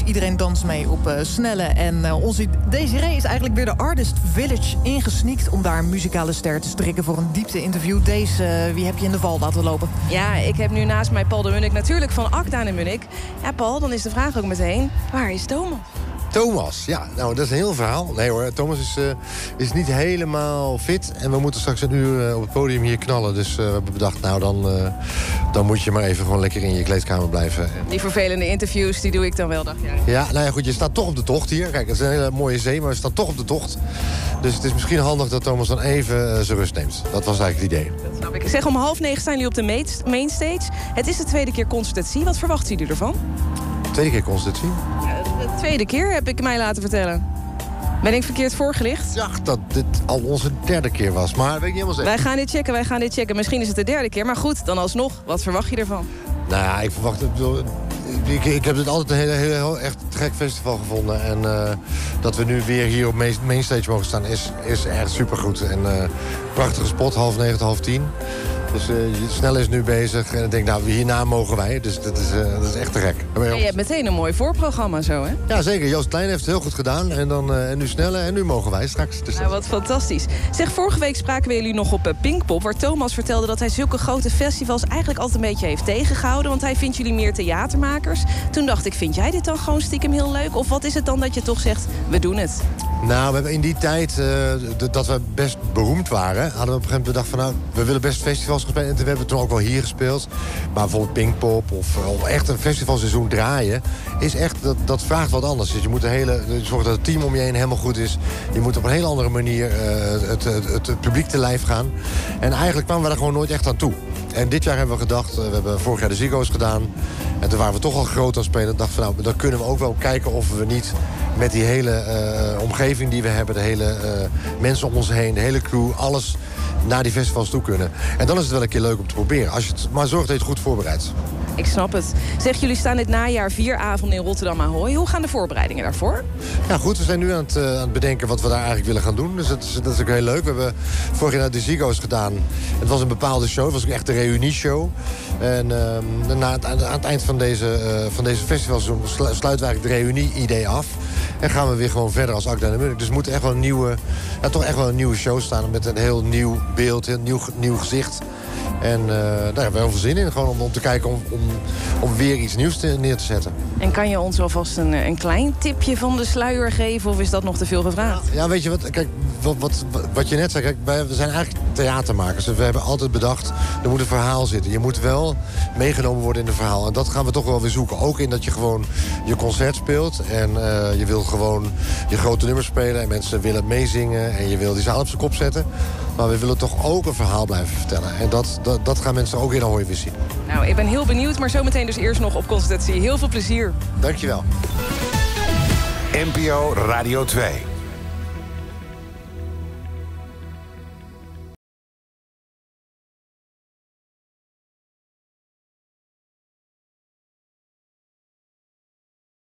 Iedereen danst mee op snelle. En onze Desiree is eigenlijk weer de Artist Village ingesneakt... om daar een muzikale ster te strikken voor een diepte-interview. Deze, wie heb je in de val laten lopen? Ja, ik heb nu naast mij Paul de Munnik, natuurlijk van Akda in Munnik. Ja, Paul, dan is de vraag ook meteen, waar is Thomas? Thomas, ja, nou, dat is een heel verhaal. Nee hoor, Thomas is niet helemaal fit. En we moeten straks een uur op het podium hier knallen. Dus we hebben bedacht, nou, dan moet je maar even gewoon lekker in je kleedkamer blijven. Die vervelende interviews, die doe ik dan wel, dacht jij? Ja, nou ja, goed, je staat toch op de tocht hier. Kijk, het is een hele mooie zee, maar we staan toch op de tocht. Dus het is misschien handig dat Thomas dan even zijn rust neemt. Dat was eigenlijk het idee. Dat snap ik. Ik zeg, om 8:30 staan jullie op de mainstage. Het is de tweede keer Concertatie. Wat verwachten jullie ervan? Tweede keer Concertatie? De tweede keer, heb ik mij laten vertellen. Ben ik verkeerd voorgelicht? Ik dacht dat dit al onze derde keer was, maar weet ik niet helemaal zeker. Wij gaan dit checken. Misschien is het de derde keer, maar goed, dan alsnog. Wat verwacht je ervan? Nou ja, ik verwacht... Ik heb dit altijd een heel echt gek festival gevonden. En dat we nu weer hier op Mainstage mogen staan is echt supergoed. En prachtige spot, 8:30, 9:30. Dus Snelle is nu bezig. En ik denk, nou, hierna mogen wij. Dus dat is echt te gek. En je hebt meteen een mooi voorprogramma zo, hè? Ja, zeker. Joost Klein heeft het heel goed gedaan. En nu Snelle en nu mogen wij straks. Dus nou, wat fantastisch. Zeg, vorige week spraken we jullie nog op Pinkpop... waar Thomas vertelde dat hij zulke grote festivals... eigenlijk altijd een beetje heeft tegengehouden. Want hij vindt jullie meer theatermakers. Toen dacht ik, vind jij dit dan gewoon stiekem heel leuk? Of wat is het dan dat je toch zegt, we doen het? Nou, we hebben in die tijd dat we best beroemd waren... hadden we op een gegeven moment bedacht van... nou, we willen best festivals gespeeld. En we hebben toen ook wel hier gespeeld. Maar bijvoorbeeld Pinkpop of echt een festivalseizoen draaien... is echt, dat vraagt wat anders. Dus je moet zorgen dat het team om je heen helemaal goed is. Je moet op een hele andere manier het publiek te lijf gaan. En eigenlijk kwamen we daar gewoon nooit echt aan toe. En dit jaar hebben we gedacht, we hebben vorig jaar de Ziggo's gedaan... en toen waren we toch al groot aan spelen. Dachten van, nou, dan kunnen we ook wel kijken of we niet... met die hele omgeving die we hebben, de hele mensen om ons heen... de hele crew, alles naar die festivals toe kunnen. En dan is het wel een keer leuk om te proberen. Maar zorg dat je het goed voorbereidt. Ik snap het. Zeg, jullie staan dit najaar 4 avonden in Rotterdam Ahoy. Hoe gaan de voorbereidingen daarvoor? Ja, goed. We zijn nu aan het bedenken wat we daar eigenlijk willen gaan doen. Dus dat is ook heel leuk. We hebben vorig jaar de Ziggo's gedaan. Het was een bepaalde show. Het was ook echt een reunie-show. En aan het eind van deze festivalseizoen sluiten we eigenlijk de reunie-idee af. En gaan we weer gewoon verder als Akda en Munnik. Dus we moeten echt wel een nieuwe show staan. Met een heel nieuw beeld, een nieuw gezicht. En daar hebben we heel veel zin in. Gewoon om te kijken om weer iets nieuws neer te zetten. En kan je ons alvast een klein tipje van de sluier geven? Of is dat nog te veel gevraagd? Ja, weet je wat? Kijk, wat je net zei. Kijk, we zijn eigenlijk theatermakers. We hebben altijd bedacht, er moet een verhaal zitten. Je moet wel meegenomen worden in het verhaal. En dat gaan we toch wel weer zoeken. Ook in dat je gewoon je concert speelt. En je wil gewoon je grote nummers spelen. En mensen willen meezingen. En je wil die zaal op zijn kop zetten. Maar we willen toch ook een verhaal blijven vertellen. En dat gaan mensen ook in Ahoy weer zien. Nou, ik ben heel benieuwd. Maar zometeen dus eerst nog op Concertatie. Heel veel plezier. Dankjewel. NPO Radio 2.